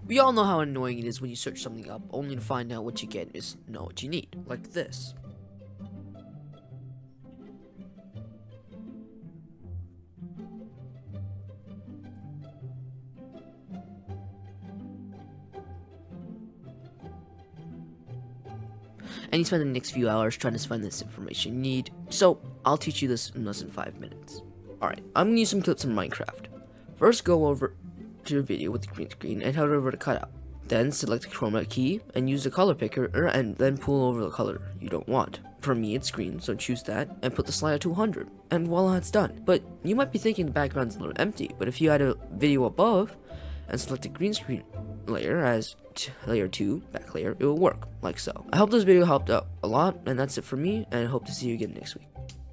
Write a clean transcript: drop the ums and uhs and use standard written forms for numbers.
We all know how annoying it is when you search something up, only to find out what you get is not what you need, like this. And you spend the next few hours trying to find this information you need, so I'll teach you this in less than 5 minutes. Alright, I'm gonna use some clips from Minecraft. First, go over to your video with the green screen and head over to cutout. Then select the chroma key and use the color picker and then pull over the color you don't want. For me it's green, so choose that and put the slider to 100 and voila, it's done. But you might be thinking the background's a little empty, but if you add a video above and select the green screen layer as layer 2 back layer, it will work like so. I hope this video helped out a lot, and that's it for me, and I hope to see you again next week.